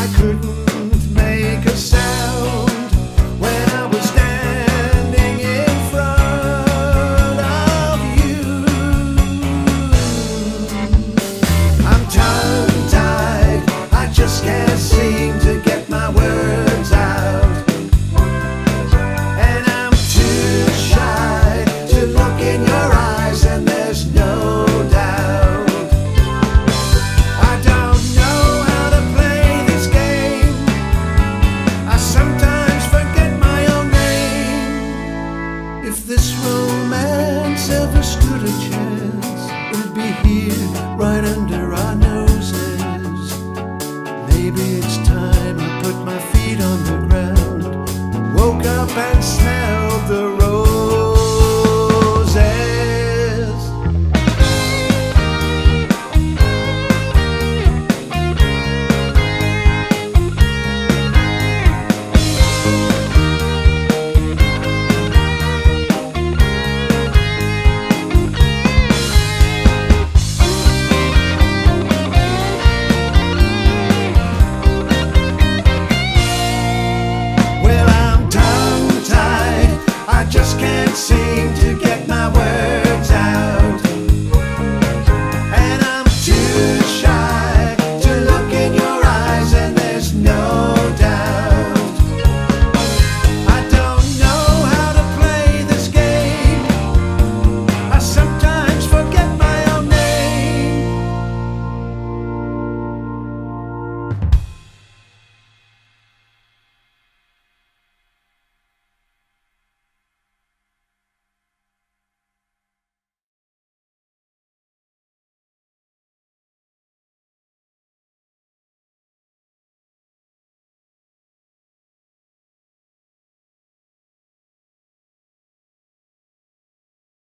I couldn't make a sound when I was standing in front of you. I'm tongue-tied, I just can't seem to get my words out, and I'm too shy to look in your eyes, and there's no doubt I don't know how to play this game. I sometimes forget my own name. If this romance ever stood a chance, it'd be here right under our noses. Maybe it's time I put my